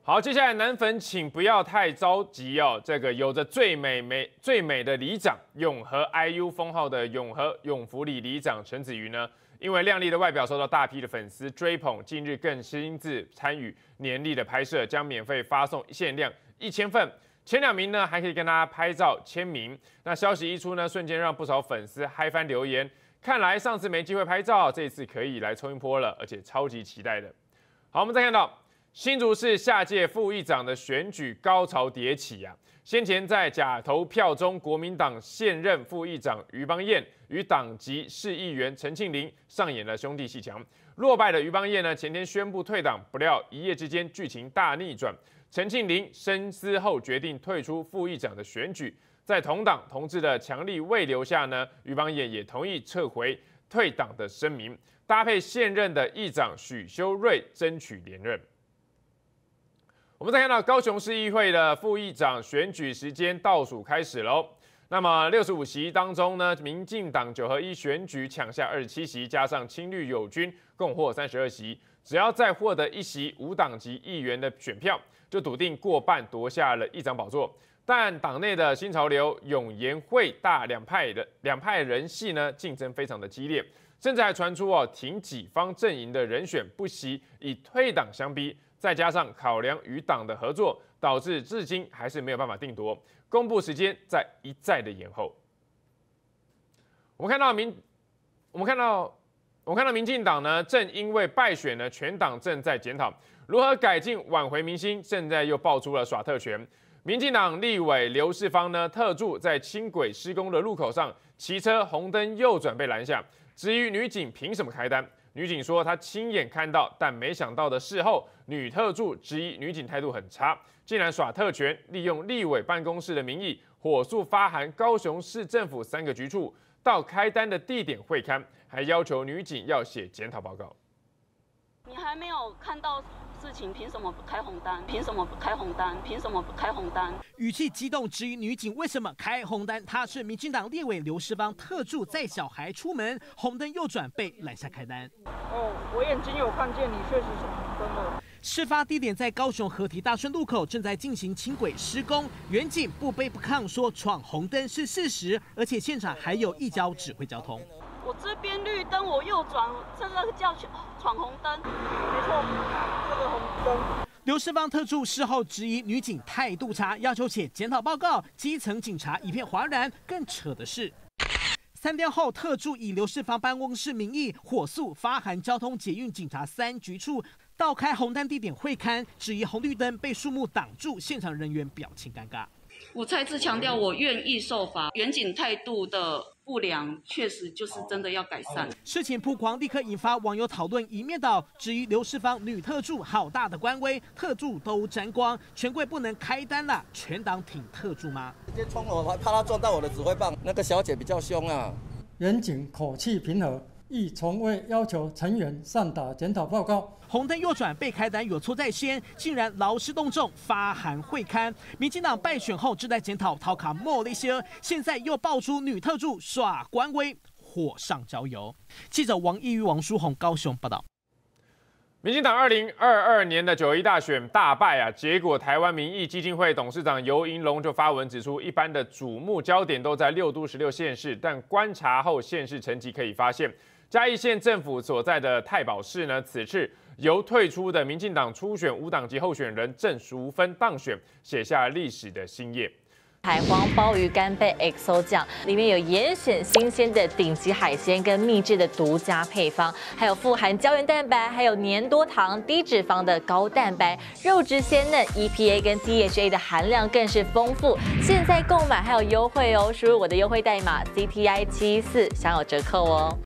好，接下来男粉请不要太着急哦。这个有着最美的里长永和 IU 封号的永福里里长陈子瑜呢，因为靓丽的外表受到大批的粉丝追捧，近日更亲自参与年历的拍摄，将免费发送限量1000份。前2名呢还可以跟他拍照签名。那消息一出呢，瞬间让不少粉丝嗨翻留言。看来上次没机会拍照，这次可以来冲一波了，而且超级期待的。好，我们再看到。新竹市下届副议长的选举高潮迭起啊！先前在假投票中，国民党现任副议长于邦彦与党籍市议员陈庆林上演了兄弟阋墙。落败的于邦彦呢，前天宣布退党，不料一夜之间剧情大逆转。陈庆林深思后决定退出副议长的选举，在同党同志的强力慰留下呢，于邦彦也同意撤回退党的声明，搭配现任的议长许修睿争取连任。我们再看到高雄市议会的副议长选举时间倒数开始喽。那么65席当中呢，民进党9合1选举抢下27席，加上青绿友军共获32席，只要再获得1席无党籍议员的选票，就笃定过半夺下了议长宝座。但党内的新潮流、永延会大两派人系呢，竞争非常的激烈，甚至还传出挺己方阵营的人选不惜以退党相逼。再加上考量与党的合作，导致至今还是没有办法定夺，公布时间在一再的延后。我们看到民进党呢，正因为败选呢，全党正在检讨如何改进挽回民心，现在又爆出了耍特权。民进党立委刘世芳呢，特助在轻轨施工的路口上骑车红灯右转被拦下，质疑女警凭什么开单。女警说她亲眼看到，但没想到的事后，女特助质疑女警态度很差，竟然耍特权，利用立委办公室的名义，火速发函高雄市政府3个局处，到开单的地点会勘，还要求女警要写检讨报告。 你还没有看到事情，凭什么不开红单？凭什么不开红单？凭什么不开红单？ 语气激动，质疑女警为什么开红单。他是民进党立委刘世芳特助载小孩出门，红灯右转被拦下开单。 我眼睛有看见你确实是红灯了。 事发地点在高雄河堤大顺路口，正在进行轻轨施工。远警不卑不亢说闯红灯是事实，而且现场还有一交指挥交通。 我这边绿灯，我右转，这个叫闯红灯。 没错，这个红灯。 刘世芳特助事后质疑女警态度差，要求写检讨报告，基层警察一片哗然。更扯的是，3天后，特助以刘世芳办公室名义，火速发函交通捷运警察3局处，到开红单地点会勘，质疑红绿灯被树木挡住，现场人员表情尴尬。 我再次强调，我愿意受罚。远警态度的不良，确实就是真的要改善。 事情曝光，立刻引发网友讨论一面倒，质疑刘世芳女特助好大的官威，特助都沾光，权贵不能开单了，全党挺特助吗？ 直接冲我，还怕他撞到我的指挥棒。那个小姐比较凶啊。 远警口气平和，亦从未要求成员上达检讨报告。 红灯右转被开单有错在先，竟然劳师动众发函会勘。民进党败选后正在检讨陶卡莫那些，现在又爆出女特助耍官威，火上浇油。记者王义瑜、王书宏高雄报道。 民进党2022年的9合1大选大败啊，结果台湾民意基金会董事长游盈隆就发文指出，一般的瞩目焦点都在6都16县市，但观察后县市成绩可以发现，嘉义县政府所在的太保市呢，此次由退出的民进党初选无党籍候选人郑淑芬当选，写下历史的新页。 海皇鲍鱼干贝 XO 酱里面有严选新鲜的顶级海鲜跟秘制的独家配方，还有富含胶原蛋白，还有粘多糖、低脂肪的高蛋白，肉质鲜嫩 ，EPA 跟 DHA 的含量更是丰富。现在购买还有优惠哦，输入我的优惠代码 CTI74享有折扣哦。